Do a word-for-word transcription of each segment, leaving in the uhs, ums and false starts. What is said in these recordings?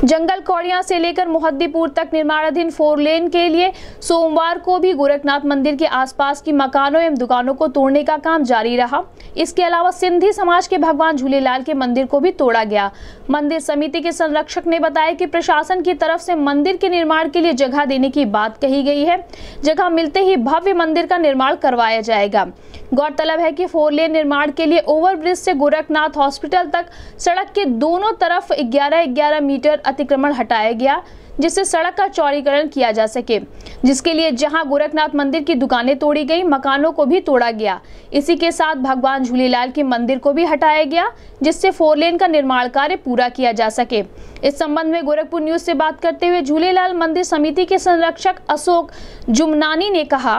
जंगल कौड़िया से लेकर मोहद्दीपुर तक निर्माणाधीन फोर लेन के लिए सोमवार को भी गोरखनाथ मंदिर के आसपास की मकानों एवं दुकानों को तोड़ने का काम जारी रहा। इसके अलावा सिंधी समाज के भगवान झूलेलाल के मंदिर को भी तोड़ा गया। मंदिर समिति के संरक्षक ने बताया कि प्रशासन की तरफ से मंदिर के निर्माण के लिए जगह देने की बात कही गई है। जगह मिलते ही भव्य मंदिर का निर्माण करवाया जाएगा। गौरतलब है कि फोर लेन निर्माण के लिए ओवरब्रिज से गोरखनाथ हॉस्पिटल तक सड़क के दोनों तरफ ग्यारह ग्यारह मीटर अतिक्रमण हटाया गया, जिससे सड़क का चौड़ीकरण किया जा सके, जिसके लिए जहां गोरखनाथ मंदिर की दुकानें तोड़ी गई, मकानों को भी तोड़ा गया। इसी के साथ भगवान झूलेलाल के मंदिर को भी हटाया गया, जिससे फोर लेन का निर्माण कार्य पूरा किया जा सके। इस संबंध में गोरखपुर न्यूज से बात करते हुए झूलेलाल मंदिर समिति के संरक्षक अशोक जुमनानी ने कहा,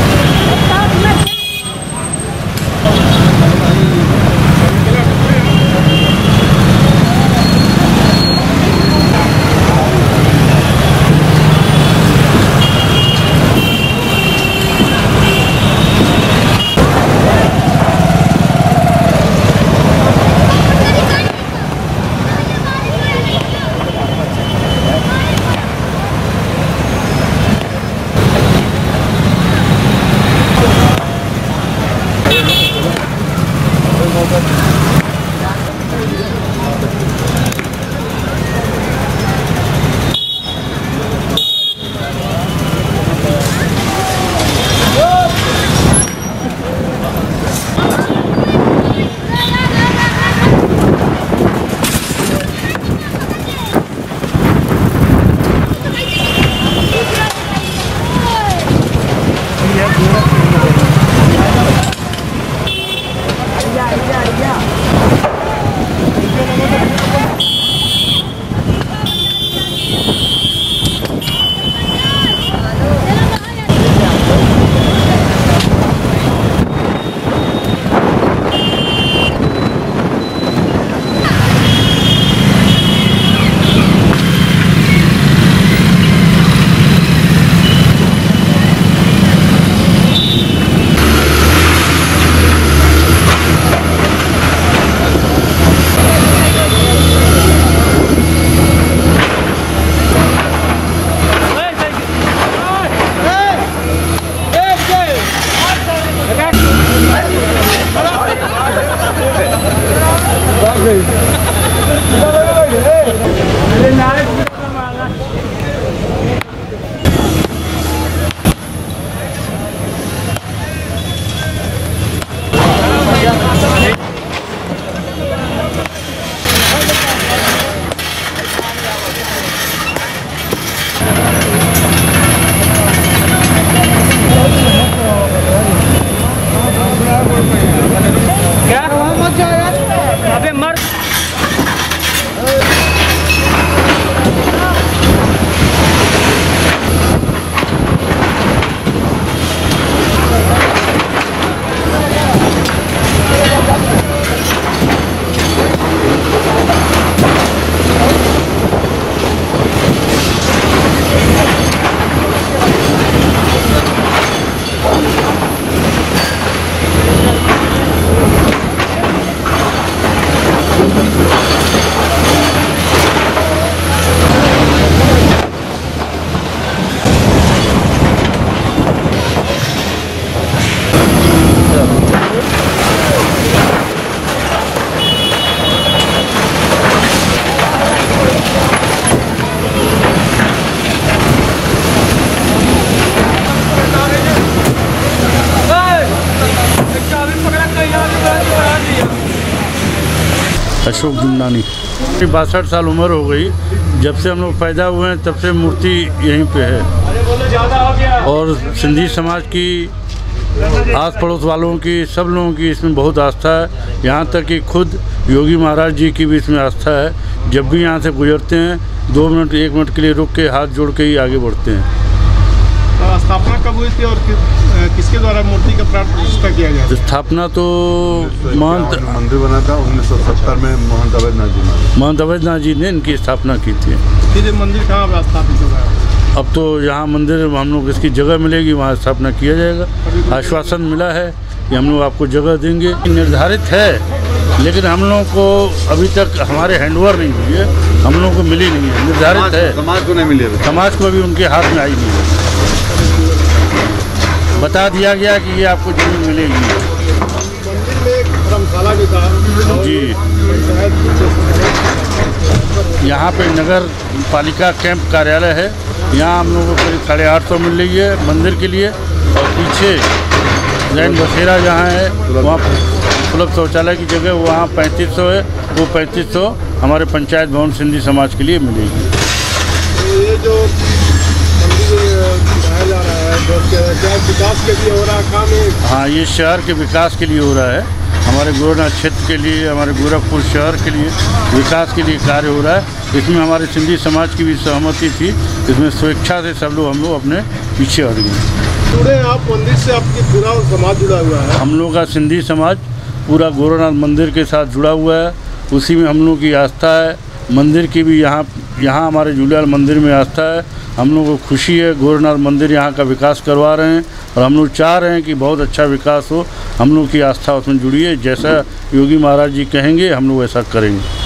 अशोक जुमनानी। बासठ साल उम्र हो गई, जब से हम लोग पैदा हुए हैं तब से मूर्ति यहीं पे है। और सिंधी समाज की, आस पड़ोस वालों की, सब लोगों की इसमें बहुत आस्था है। यहाँ तक कि खुद योगी महाराज जी की भी इसमें आस्था है। जब भी यहाँ से गुजरते हैं दो मिनट एक मिनट के लिए रुक के हाथ जोड़ के ही आगे बढ़ते हैं। स्थापना कब हुई थी और कि, किसके द्वारा मूर्ति का प्राण प्रतिष्ठा किया गया? स्थापना तो महंत मंदिर बना था उन्नीस सौ सत्तर में महंत अवैधनाथ जी महंत अवैधनाथ जी ने इनकी स्थापना की थी। फिर ये मंदिर कहाँ स्थापित होगा? अब तो जहाँ मंदिर हम लोग इसकी जगह मिलेगी वहाँ स्थापना किया जाएगा। आश्वासन मिला है कि हम लोग आपको जगह देंगे। निर्धारित है लेकिन हम लोगों को अभी तक हमारे हैंडओवर नहीं हुई है, हम लोगों को मिली नहीं है, निर्धारित है। समाज को नहीं मिली है, समाज को अभी उनके हाथ में आई नहीं है। बता दिया गया कि ये आपको जमीन मिलेगी। मंदिर में एक धर्मशाला भी था जी, यहाँ पे नगर पालिका कैंप कार्यालय है, यहाँ हम लोगों को करीब साढ़े आठ सौ मिल रही है मंदिर के लिए। और पीछे जैन बसेरा जहाँ है वहाँ सुलभ शौचालय की जगह वहाँ पैंतीस सौ है, वो पैंतीस सौ हमारे पंचायत भवन सिंधी समाज के लिए मिलेगी। तो ये जो मंदिर बनाया जा रहा है क्या विकास के लिए हो रहा है काम है? हाँ, ये शहर के विकास के लिए हो रहा है, हमारे गोरखनाथ क्षेत्र के लिए, हमारे गोरखपुर शहर के लिए विकास के लिए कार्य हो रहा है। इसमें हमारे सिंधी समाज की भी सहमति थी, इसमें स्वेच्छा से सब लोग हम लोग अपने पीछे हट गए। जुड़े आप मंदिर से, आपकी पूरा समाज जुड़ा हुआ है? हम लोग का सिंधी समाज पूरा गोरखनाथ मंदिर के साथ जुड़ा हुआ है, उसी में हम लोग की आस्था है। मंदिर की भी यहाँ यहाँ हमारे झूलेलाल मंदिर में आस्था है। हम लोग को खुशी है, गोरखनाथ मंदिर यहाँ का विकास करवा रहे हैं और हम लोग चाह रहे हैं कि बहुत अच्छा विकास हो। हम लोग की आस्था उसमें जुड़ी है, जैसा योगी महाराज जी कहेंगे हम लोग ऐसा करेंगे।